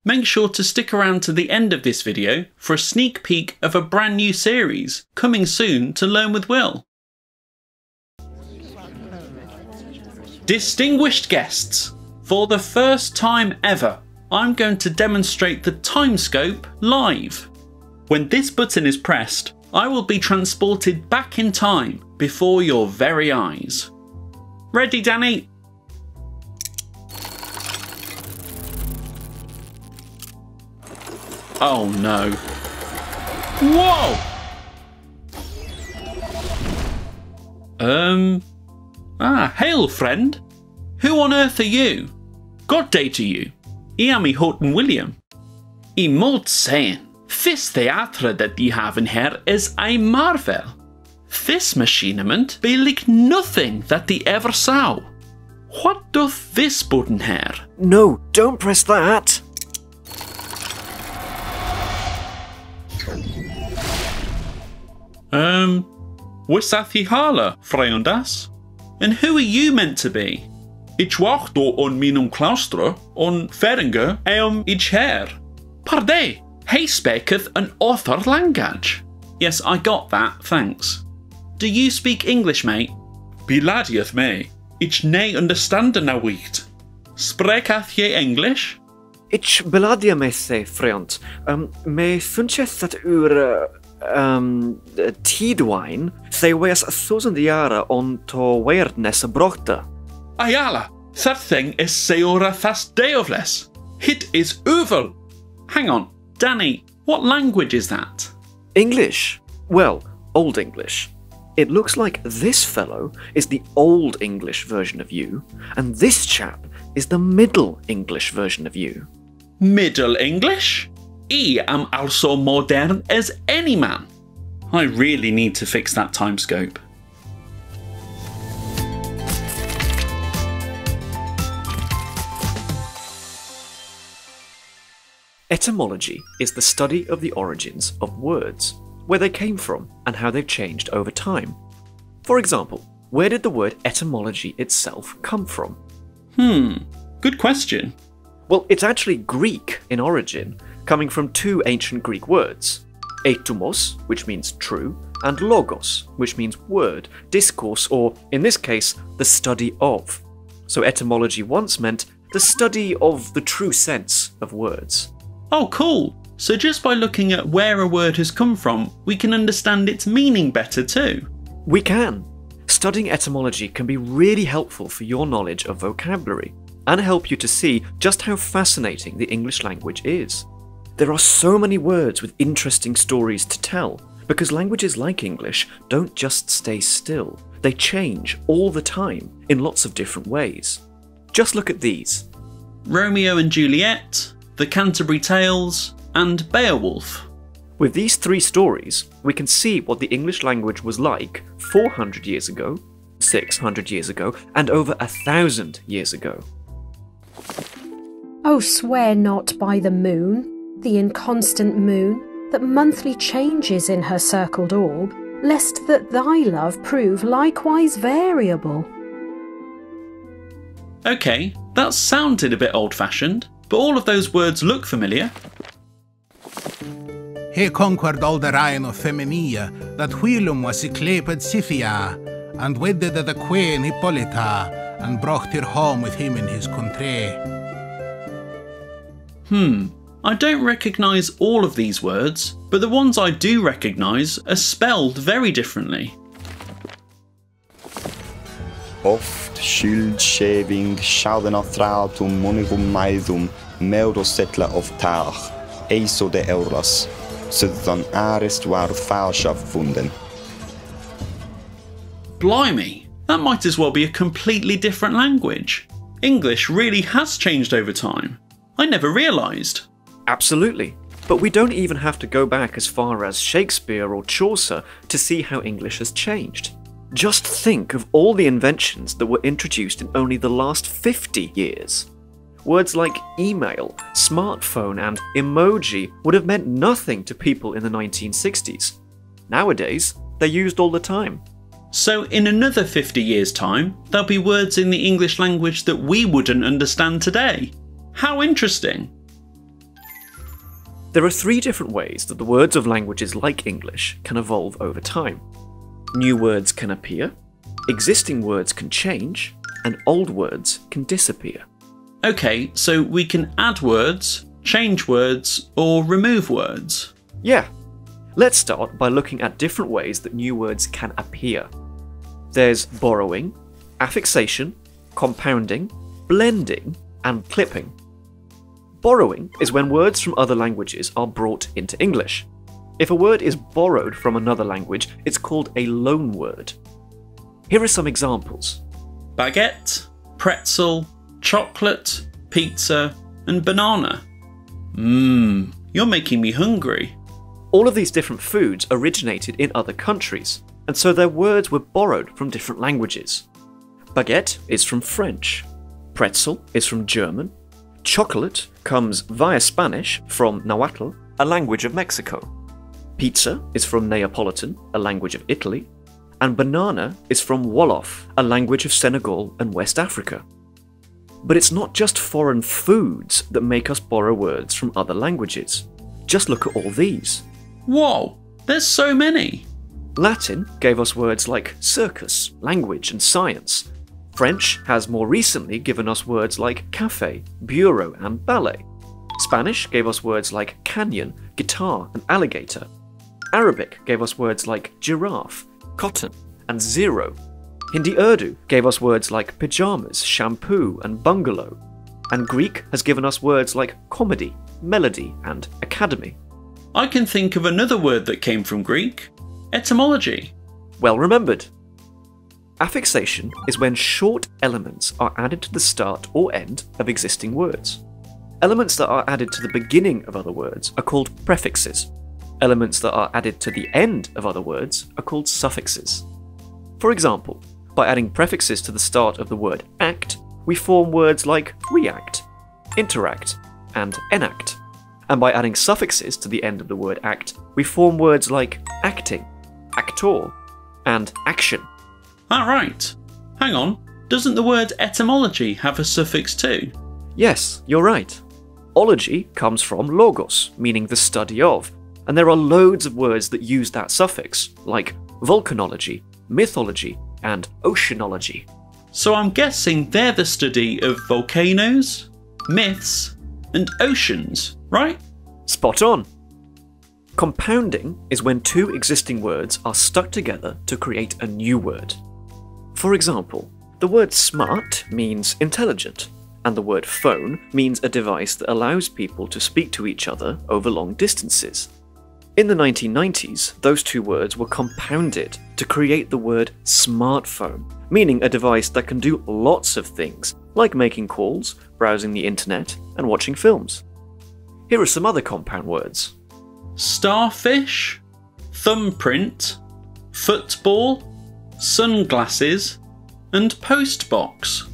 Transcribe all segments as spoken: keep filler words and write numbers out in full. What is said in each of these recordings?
make sure to stick around to the end of this video for a sneak peek of a brand new series coming soon to Learn with Will. Distinguished guests, for the first time ever, I'm going to demonstrate the TIMESCOPE live. When this button is pressed, I will be transported back in time before your very eyes. Ready, Danny? Oh no. Whoa! Um... Ah, hail friend. Who on earth are you? God day to you. I am I Houghton William. I moet saying, this theatre that you have in here is a marvel. This machiniment be like nothing that they ever saw. What doth this button here? No, don't press that. Um, Wisathi Hala, Freundas? And who are you meant to be? Ich wacht on minum claustra, on feringer eum ich her. Pardon, he speaketh an author language. Yes, I got that, thanks. Do you speak English, mate? Biladieth me, ich ne understanden na wicht. Sprekath je English? Ich beladia me se, vriend. Um, me funches dat ur... Um, tidwijn, they wees thousand jaren on to weirdness brochte. Ayala, that thing is seora thas deovles. It is uvel. Hang on, Danny, what language is that? English. Well, Old English. It looks like this fellow is the Old English version of you, and this chap is the Middle English version of you. Middle English? I am also modern as any man. I really need to fix that TIMESCOPE. Etymology is the study of the origins of words, where they came from and how they've changed over time. For example, where did the word etymology itself come from? Hmm, good question. Well, it's actually Greek in origin, coming from two ancient Greek words, etymos, which means true, and logos, which means word, discourse, or, in this case, the study of. So etymology once meant the study of the true sense of words. Oh, cool. So just by looking at where a word has come from, we can understand its meaning better too. We can. Studying etymology can be really helpful for your knowledge of vocabulary, and help you to see just how fascinating the English language is. There are so many words with interesting stories to tell, because languages like English don't just stay still. They change all the time in lots of different ways. Just look at these. Romeo and Juliet, The Canterbury Tales, and Beowulf. With these three stories, we can see what the English language was like four hundred years ago, six hundred years ago, and over a thousand years ago. Oh, swear not by the moon, the inconstant moon, that monthly changes in her circled orb, lest that thy love prove likewise variable. Okay, that sounded a bit old-fashioned, but all of those words look familiar. He conquered all the reign of Femenia, that whilom was he cleped Scythia, and wedded the queen Hippolyta, and brought her home with him in his country. Hmm, I don't recognise all of these words, but the ones I do recognise are spelled very differently. Oft skyld shaving schaudenathratum monigum maidum meudosetla of tach, eiso de euras, sudan arest war falschav funden. Blimey, that might as well be a completely different language. English really has changed over time. I never realised. Absolutely. But we don't even have to go back as far as Shakespeare or Chaucer to see how English has changed. Just think of all the inventions that were introduced in only the last fifty years. Words like email, smartphone, and emoji would have meant nothing to people in the nineteen sixties. Nowadays, they're used all the time. So in another fifty years' time, there'll be words in the English language that we wouldn't understand today. How interesting. There are three different ways that the words of languages like English can evolve over time. New words can appear, existing words can change, and old words can disappear. Okay, so we can add words, change words, or remove words. Yeah. Let's start by looking at different ways that new words can appear. There's borrowing, affixation, compounding, blending, and clipping. Borrowing is when words from other languages are brought into English. If a word is borrowed from another language, it's called a loan word. Here are some examples. Baguette, pretzel, chocolate, pizza, and banana. Mmm, you're making me hungry. All of these different foods originated in other countries, and so their words were borrowed from different languages. Baguette is from French. Pretzel is from German. Chocolate comes via Spanish from Nahuatl, a language of Mexico. Pizza is from Neapolitan, a language of Italy. And banana is from Wolof, a language of Senegal and West Africa. But it's not just foreign foods that make us borrow words from other languages. Just look at all these. Whoa, there's so many. Latin gave us words like circus, language, and science. French has more recently given us words like café, bureau, and ballet. Spanish gave us words like canyon, guitar, and alligator. Arabic gave us words like giraffe, cotton, and zero. Hindi-Urdu gave us words like pyjamas, shampoo, and bungalow. And Greek has given us words like comedy, melody, and academy. I can think of another word that came from Greek. Etymology. Well remembered. Affixation is when short elements are added to the start or end of existing words. Elements that are added to the beginning of other words are called prefixes. Elements that are added to the end of other words are called suffixes. For example, by adding prefixes to the start of the word act, we form words like react, interact, and enact. And by adding suffixes to the end of the word act, we form words like acting, actor, and action. Alright. Hang on, doesn't the word etymology have a suffix too? Yes, you're right. Ology comes from logos, meaning the study of, and there are loads of words that use that suffix, like volcanology, mythology, and oceanology. So I'm guessing they're the study of volcanoes, myths, and oceans, right? Spot on! Compounding is when two existing words are stuck together to create a new word. For example, the word smart means intelligent, and the word phone means a device that allows people to speak to each other over long distances. In the nineteen nineties, those two words were compounded to create the word smartphone, meaning a device that can do lots of things, like making calls, browsing the internet, and watching films. Here are some other compound words. Starfish, thumbprint, football, sunglasses, and postbox.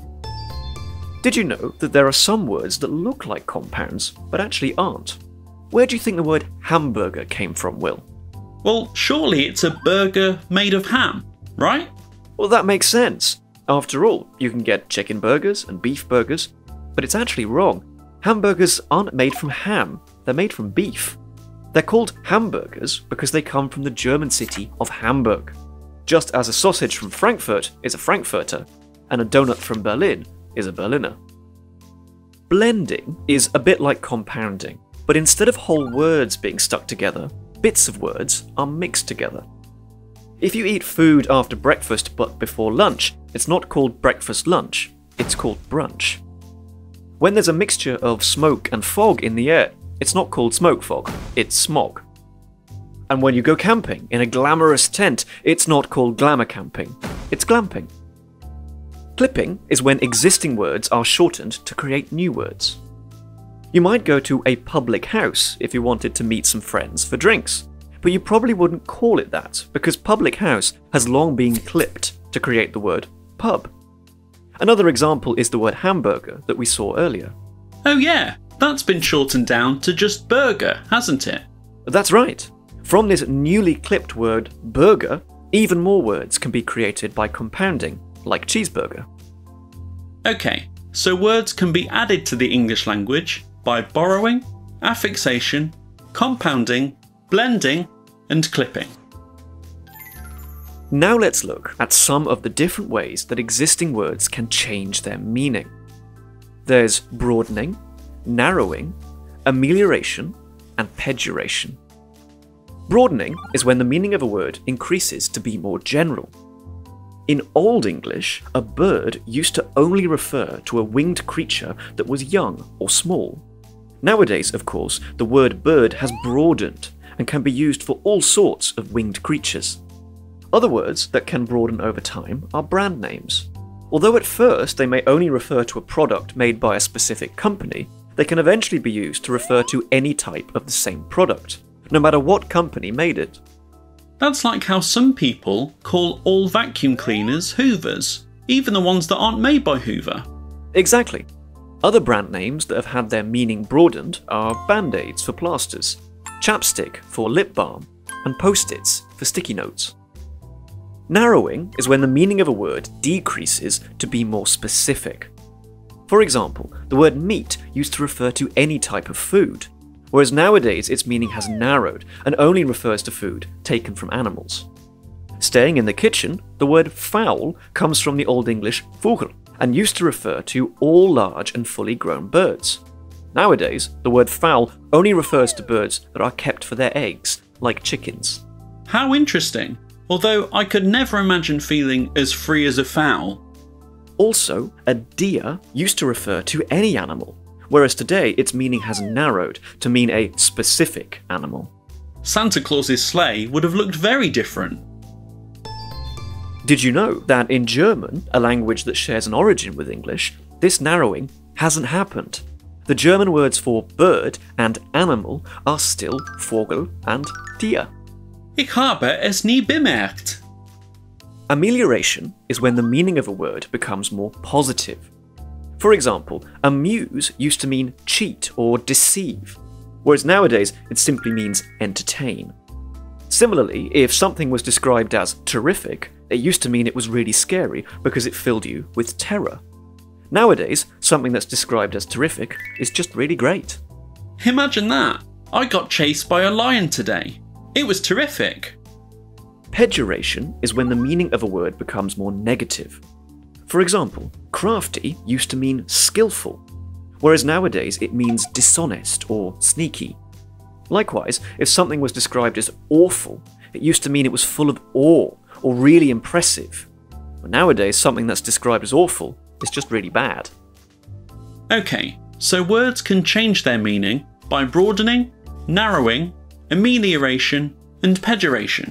Did you know that there are some words that look like compounds, but actually aren't? Where do you think the word hamburger came from, Will? Well, surely it's a burger made of ham, right? Well, that makes sense. After all, you can get chicken burgers and beef burgers, but it's actually wrong. Hamburgers aren't made from ham, they're made from beef. They're called hamburgers because they come from the German city of Hamburg. Just as a sausage from Frankfurt is a Frankfurter, and a donut from Berlin is a Berliner. Blending is a bit like compounding, but instead of whole words being stuck together, bits of words are mixed together. If you eat food after breakfast but before lunch, it's not called breakfast lunch, it's called brunch. When there's a mixture of smoke and fog in the air, it's not called smoke fog, it's smog. And when you go camping in a glamorous tent, it's not called glamour camping, it's glamping. Clipping is when existing words are shortened to create new words. You might go to a public house if you wanted to meet some friends for drinks, but you probably wouldn't call it that because public house has long been clipped to create the word pub. Another example is the word hamburger that we saw earlier. Oh yeah, that's been shortened down to just burger, hasn't it? That's right. From this newly clipped word burger, even more words can be created by compounding, like cheeseburger. Okay, so words can be added to the English language by borrowing, affixation, compounding, blending, and clipping. Now let's look at some of the different ways that existing words can change their meaning. There's broadening, narrowing, amelioration, and pejoration. Broadening is when the meaning of a word increases to be more general. In Old English, a bird used to only refer to a winged creature that was young or small. Nowadays, of course, the word bird has broadened and can be used for all sorts of winged creatures. Other words that can broaden over time are brand names. Although at first they may only refer to a product made by a specific company, they can eventually be used to refer to any type of the same product, no matter what company made it. That's like how some people call all vacuum cleaners Hoovers, even the ones that aren't made by Hoover. Exactly. Other brand names that have had their meaning broadened are Band-Aids for plasters, chapstick for lip balm, and Post-its for sticky notes. Narrowing is when the meaning of a word decreases to be more specific. For example, the word meat used to refer to any type of food, whereas nowadays its meaning has narrowed and only refers to food taken from animals. Staying in the kitchen, the word fowl comes from the Old English fugl and used to refer to all large and fully grown birds. Nowadays, the word fowl only refers to birds that are kept for their eggs, like chickens. How interesting! Although I could never imagine feeling as free as a fowl. Also, a deer used to refer to any animal, whereas today its meaning has narrowed to mean a specific animal. Santa Claus's sleigh would have looked very different. Did you know that in German, a language that shares an origin with English, this narrowing hasn't happened? The German words for bird and animal are still Vogel and Tier. Ich habe es nie bemerkt. Amelioration is when the meaning of a word becomes more positive. For example, amuse used to mean cheat or deceive, whereas nowadays it simply means entertain. Similarly, if something was described as terrific, it used to mean it was really scary because it filled you with terror. Nowadays, something that's described as terrific is just really great. Imagine that! I got chased by a lion today. It was terrific. Pejoration is when the meaning of a word becomes more negative. For example, crafty used to mean skillful, whereas nowadays it means dishonest or sneaky. Likewise, if something was described as awful, it used to mean it was full of awe or really impressive. But nowadays, something that's described as awful is just really bad. Okay, so words can change their meaning by broadening, narrowing, amelioration, and pejoration.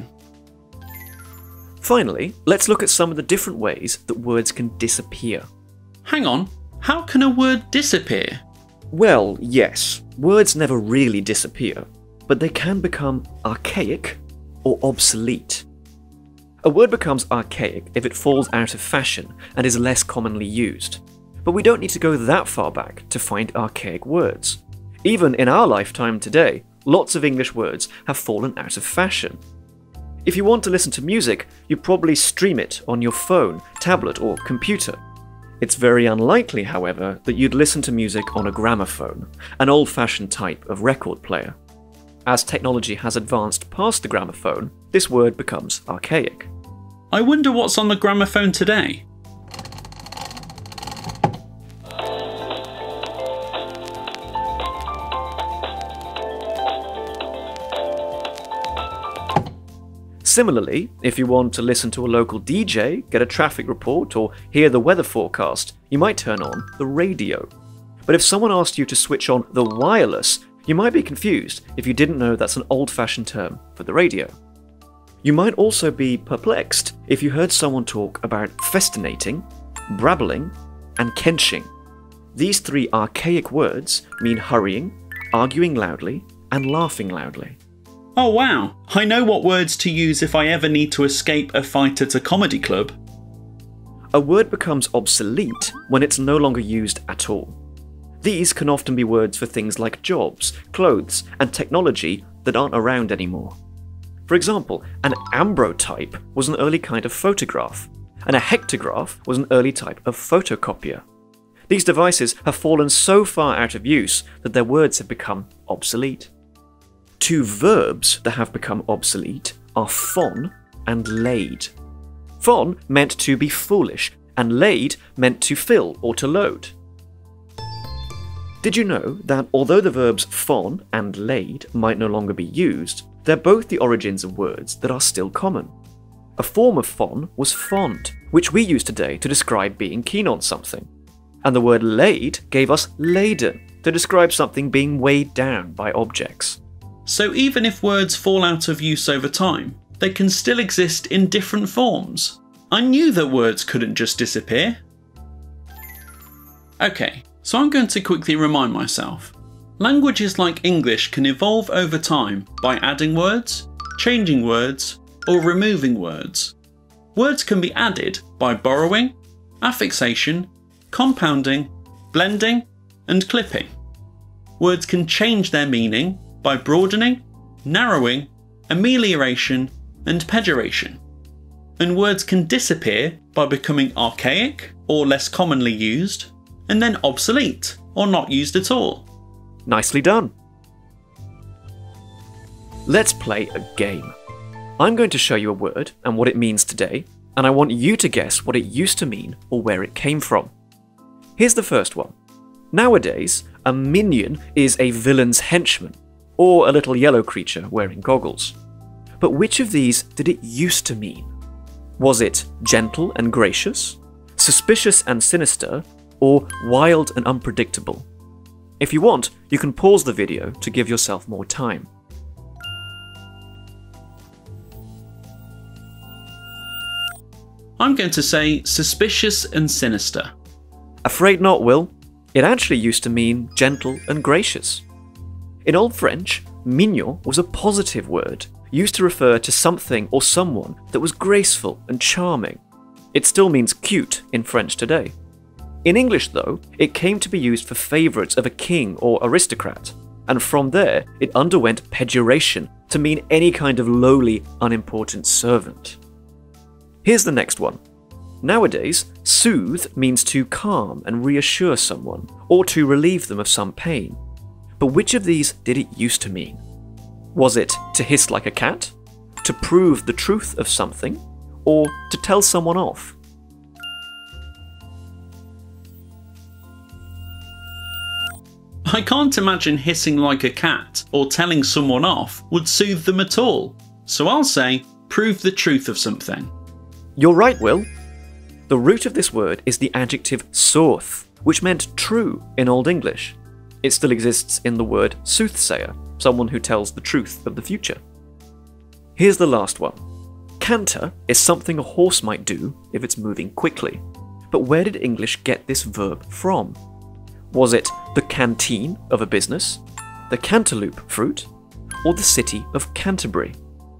Finally, let's look at some of the different ways that words can disappear. Hang on, how can a word disappear? Well, yes, words never really disappear, but they can become archaic or obsolete. A word becomes archaic if it falls out of fashion and is less commonly used. But we don't need to go that far back to find archaic words. Even in our lifetime today, lots of English words have fallen out of fashion. If you want to listen to music, you probably stream it on your phone, tablet, or computer. It's very unlikely, however, that you'd listen to music on a gramophone, an old-fashioned type of record player. As technology has advanced past the gramophone, this word becomes archaic. I wonder what's on the gramophone today. Similarly, if you want to listen to a local D J, get a traffic report, or hear the weather forecast, you might turn on the radio. But if someone asked you to switch on the wireless, you might be confused if you didn't know that's an old-fashioned term for the radio. You might also be perplexed if you heard someone talk about festinating, brabbling, and kenching. These three archaic words mean hurrying, arguing loudly, and laughing loudly. Oh wow, I know what words to use if I ever need to escape a fight at a comedy club. A word becomes obsolete when it's no longer used at all. These can often be words for things like jobs, clothes, and technology that aren't around anymore. For example, an ambrotype was an early kind of photograph, and a hectograph was an early type of photocopier. These devices have fallen so far out of use that their words have become obsolete. Two verbs that have become obsolete are fon and laid. Fon meant to be foolish, and laid meant to fill or to load. Did you know that although the verbs fon and laid might no longer be used, they're both the origins of words that are still common? A form of fon was fond, which we use today to describe being keen on something. And the word laid gave us laden, to describe something being weighed down by objects. So even if words fall out of use over time, they can still exist in different forms. I knew that words couldn't just disappear. Okay, so I'm going to quickly remind myself. Languages like English can evolve over time by adding words, changing words, or removing words. Words can be added by borrowing, affixation, compounding, blending, and clipping. Words can change their meaning by broadening, narrowing, amelioration, and pejoration. And words can disappear by becoming archaic or less commonly used, and then obsolete or not used at all. Nicely done. Let's play a game. I'm going to show you a word and what it means today, and I want you to guess what it used to mean or where it came from. Here's the first one. Nowadays, a minion is a villain's henchman, or a little yellow creature wearing goggles. But which of these did it used to mean? Was it gentle and gracious, suspicious and sinister, or wild and unpredictable? If you want, you can pause the video to give yourself more time. I'm going to say suspicious and sinister. Afraid not, Will. It actually used to mean gentle and gracious. In Old French, mignon was a positive word, used to refer to something or someone that was graceful and charming. It still means cute in French today. In English, though, it came to be used for favourites of a king or aristocrat, and from there it underwent pejoration to mean any kind of lowly, unimportant servant. Here's the next one. Nowadays, soothe means to calm and reassure someone, or to relieve them of some pain. But which of these did it used to mean? Was it to hiss like a cat, to prove the truth of something, or to tell someone off? I can't imagine hissing like a cat or telling someone off would soothe them at all, so I'll say prove the truth of something. You're right, Will. The root of this word is the adjective soth, which meant true in Old English. It still exists in the word soothsayer, someone who tells the truth of the future. Here's the last one. Canter is something a horse might do if it's moving quickly. But where did English get this verb from? Was it the canteen of a business, the cantaloupe fruit, or the city of Canterbury?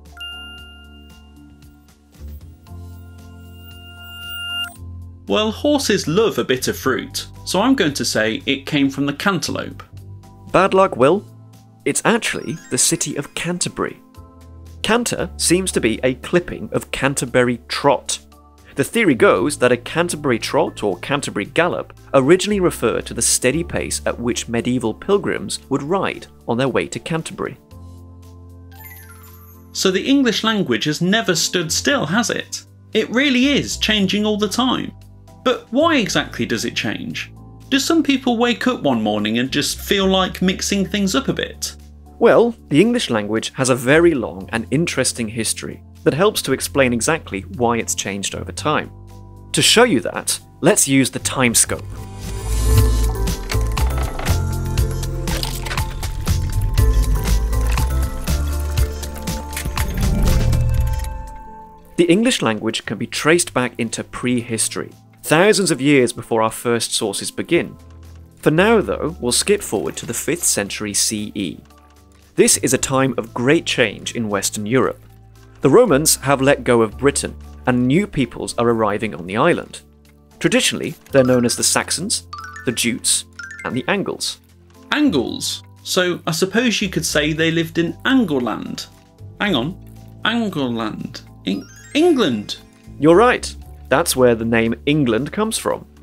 Well, horses love a bit of fruit, so I'm going to say it came from the cantaloupe. Bad luck, Will. It's actually the city of Canterbury. Canter seems to be a clipping of Canterbury trot. The theory goes that a Canterbury trot or Canterbury gallop originally referred to the steady pace at which medieval pilgrims would ride on their way to Canterbury. So the English language has never stood still, has it? It really is changing all the time. But why exactly does it change? Do some people wake up one morning and just feel like mixing things up a bit? Well, the English language has a very long and interesting history that helps to explain exactly why it's changed over time. To show you that, let's use the TIMESCOPE. The English language can be traced back into prehistory, thousands of years before our first sources begin. For now, though, we'll skip forward to the fifth century C E. This is a time of great change in Western Europe. The Romans have let go of Britain, and new peoples are arriving on the island. Traditionally, they're known as the Saxons, the Jutes, and the Angles. Angles? So I suppose you could say they lived in Angleland. Hang on. Angleland. In England. You're right. That's where the name England comes from.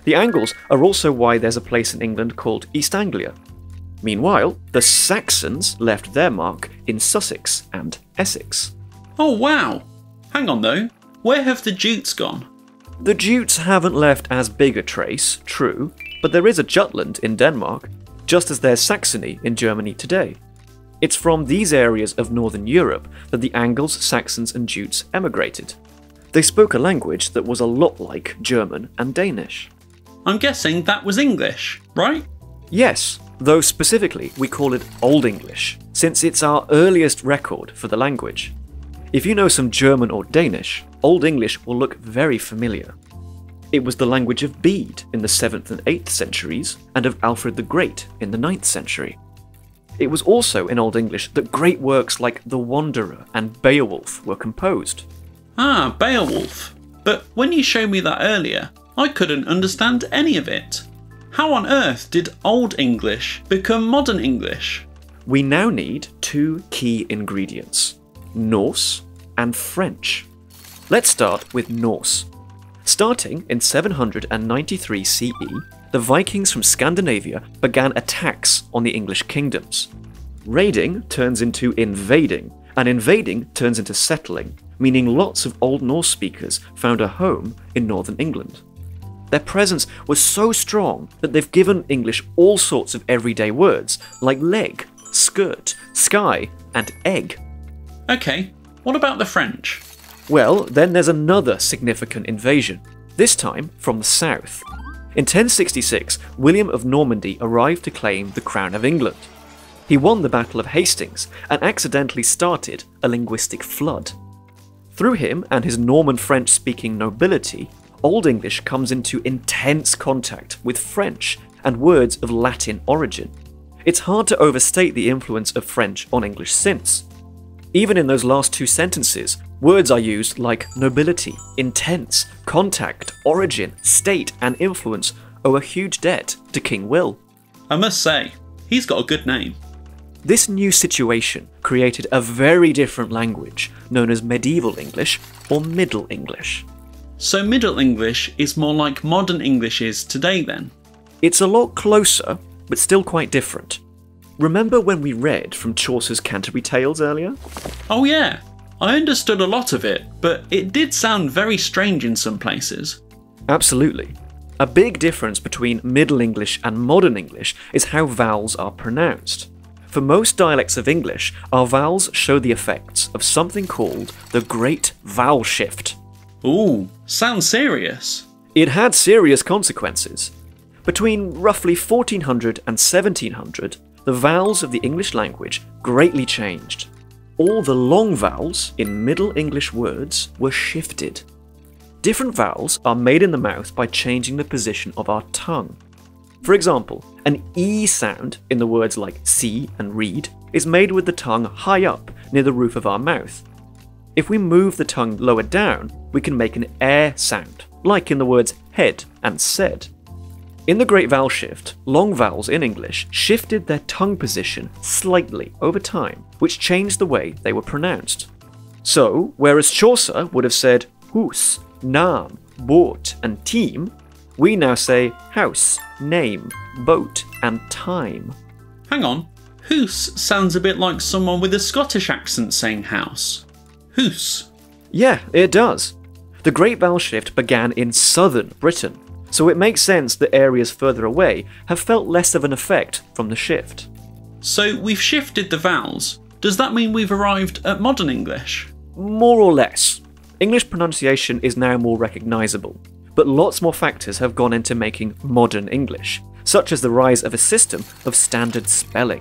The Angles are also why there's a place in England called East Anglia. Meanwhile, the Saxons left their mark in Sussex and Essex. Oh wow! Hang on though, where have the Jutes gone? The Jutes haven't left as big a trace, true, but there is a Jutland in Denmark, just as there's Saxony in Germany today. It's from these areas of northern Europe that the Angles, Saxons and Jutes emigrated. They spoke a language that was a lot like German and Danish. I'm guessing that was English, right? Yes, though specifically we call it Old English, since it's our earliest record for the language. If you know some German or Danish, Old English will look very familiar. It was the language of Bede in the seventh and eighth centuries, and of Alfred the Great in the ninth century. It was also in Old English that great works like The Wanderer and Beowulf were composed. Ah, Beowulf. But when you showed me that earlier, I couldn't understand any of it. How on earth did Old English become Modern English? We now need two key ingredients: Norse and French. Let's start with Norse. Starting in seven hundred ninety-three C E, the Vikings from Scandinavia began attacks on the English kingdoms. Raiding turns into invading, and invading turns into settling, meaning lots of Old Norse speakers found a home in northern England. Their presence was so strong that they've given English all sorts of everyday words like leg, skirt, sky, and egg. Okay, what about the French? Well, then there's another significant invasion, this time from the south. In ten sixty-six, William of Normandy arrived to claim the crown of England. He won the Battle of Hastings and accidentally started a linguistic flood. Through him and his Norman French-speaking nobility, Old English comes into intense contact with French and words of Latin origin. It's hard to overstate the influence of French on English since. Even in those last two sentences, words are used like nobility, intense, contact, origin, state, and influence owe a huge debt to King Will. I must say, he's got a good name. This new situation created a very different language known as Medieval English or Middle English. So Middle English is more like Modern English is today then? It's a lot closer, but still quite different. Remember when we read from Chaucer's Canterbury Tales earlier? Oh yeah, I understood a lot of it, but it did sound very strange in some places. Absolutely. A big difference between Middle English and Modern English is how vowels are pronounced. For most dialects of English, our vowels show the effects of something called the Great Vowel Shift. Ooh, sounds serious. It had serious consequences. Between roughly fourteen hundred and seventeen hundred, the vowels of the English language greatly changed. All the long vowels in Middle English words were shifted. Different vowels are made in the mouth by changing the position of our tongue. For example, an E sound in the words like see and read is made with the tongue high up near the roof of our mouth. If we move the tongue lower down, we can make an air sound, like in the words head and said. In the Great Vowel Shift, long vowels in English shifted their tongue position slightly over time, which changed the way they were pronounced. So, whereas Chaucer would have said hus, nam, boat, and team, we now say house, name, boat, and time. Hang on, hoose sounds a bit like someone with a Scottish accent saying house. Hoose. Yeah, it does. The Great Vowel Shift began in southern Britain, so it makes sense that areas further away have felt less of an effect from the shift. So we've shifted the vowels. Does that mean we've arrived at Modern English? More or less. English pronunciation is now more recognisable, but lots more factors have gone into making Modern English, such as the rise of a system of standard spelling.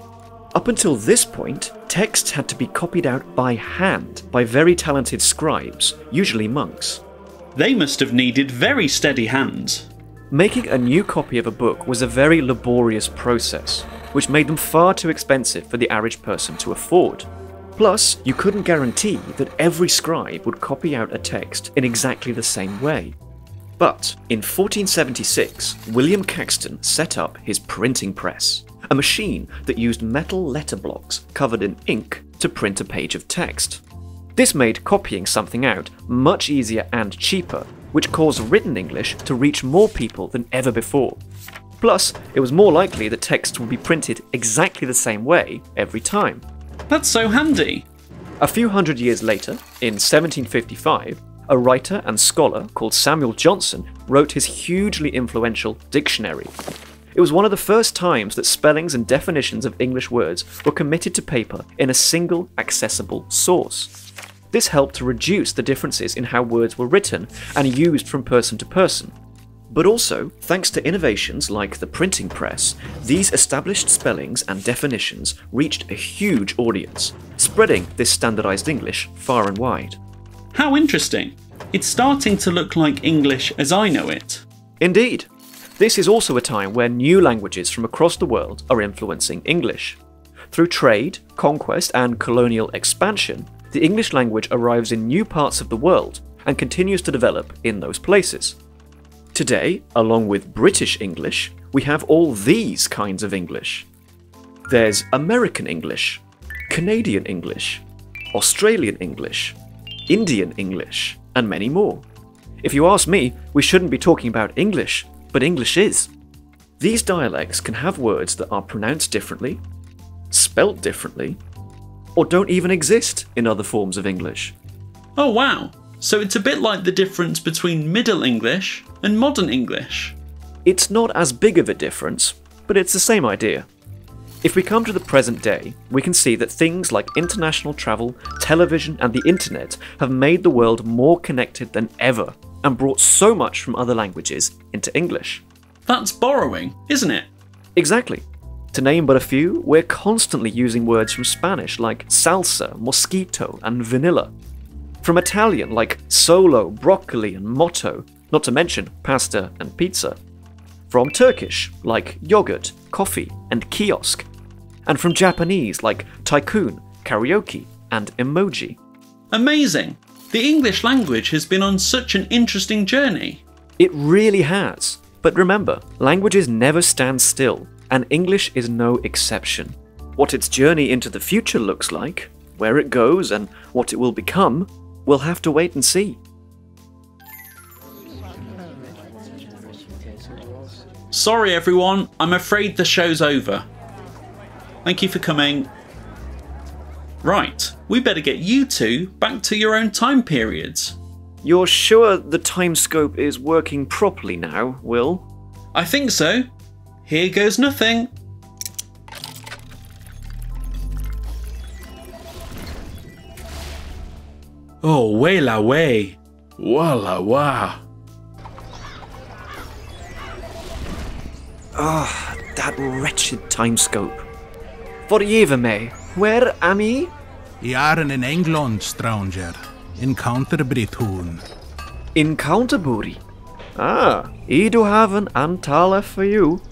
Up until this point, texts had to be copied out by hand by very talented scribes, usually monks. They must have needed very steady hands. Making a new copy of a book was a very laborious process, which made them far too expensive for the average person to afford. Plus, you couldn't guarantee that every scribe would copy out a text in exactly the same way. But in fourteen seventy-six, William Caxton set up his printing press, a machine that used metal letter blocks covered in ink to print a page of text. This made copying something out much easier and cheaper, which caused written English to reach more people than ever before. Plus, it was more likely that text would be printed exactly the same way every time. That's so handy. A few hundred years later, in seventeen fifty-five, a writer and scholar called Samuel Johnson wrote his hugely influential dictionary. It was one of the first times that spellings and definitions of English words were committed to paper in a single accessible source. This helped to reduce the differences in how words were written and used from person to person. But also, thanks to innovations like the printing press, these established spellings and definitions reached a huge audience, spreading this standardized English far and wide. How interesting. It's starting to look like English as I know it. Indeed. This is also a time where new languages from across the world are influencing English. Through trade, conquest, and colonial expansion, the English language arrives in new parts of the world and continues to develop in those places. Today, along with British English, we have all these kinds of English. There's American English, Canadian English, Australian English, Indian English, and many more. If you ask me, we shouldn't be talking about English, but English is. These dialects can have words that are pronounced differently, spelt differently, or don't even exist in other forms of English. Oh wow, so it's a bit like the difference between Middle English and Modern English. It's not as big of a difference, but it's the same idea. If we come to the present day, we can see that things like international travel, television, and the internet have made the world more connected than ever and brought so much from other languages into English. That's borrowing, isn't it? Exactly. To name but a few, we're constantly using words from Spanish like salsa, mosquito, and vanilla. From Italian like solo, broccoli, and motto, not to mention pasta and pizza. From Turkish like yogurt, coffee, and kiosk. And from Japanese like tycoon, karaoke, and emoji. Amazing! The English language has been on such an interesting journey. It really has. But remember, languages never stand still, and English is no exception. What its journey into the future looks like, where it goes, and what it will become, we'll have to wait and see. Sorry everyone, I'm afraid the show's over. Thank you for coming. Right, we better get you two back to your own time periods. You're sure the TIMESCOPE is working properly now, Will? I think so. Here goes nothing. Oh, way la way. Walla wah. Ah, oh, that wretched TIMESCOPE. Forgive me, where am I? I are in England, stranger. In Canterbury. In Canterbury? Ah, I do have an antala for you.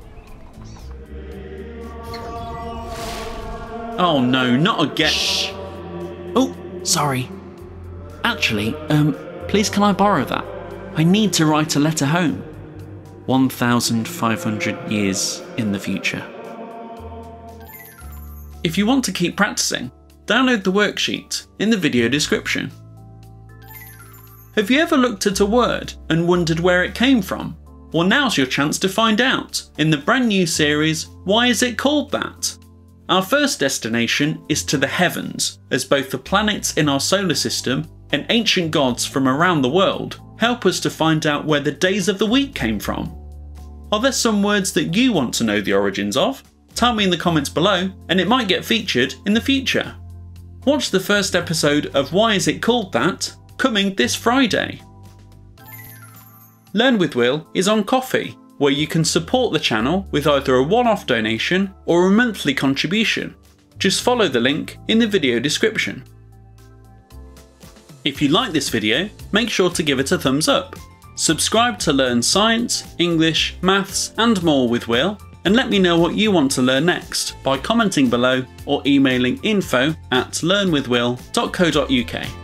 Oh no, not again. Shh. Oh, sorry. Actually, um, please can I borrow that? I need to write a letter home. one thousand five hundred years in the future. If you want to keep practicing, download the worksheet in the video description. Have you ever looked at a word and wondered where it came from? Well, now's your chance to find out in the brand new series, Why Is It Called That? Our first destination is to the heavens, as both the planets in our solar system and ancient gods from around the world help us to find out where the days of the week came from. Are there some words that you want to know the origins of? Tell me in the comments below, and it might get featured in the future. Watch the first episode of Why Is It Called That? Coming this Friday. Learn with Will is on Ko-fi, where you can support the channel with either a one-off donation or a monthly contribution. Just follow the link in the video description. If you like this video, make sure to give it a thumbs up. Subscribe to learn science, English, maths and more with Will, and let me know what you want to learn next by commenting below or emailing info at learn with will dot co dot U K.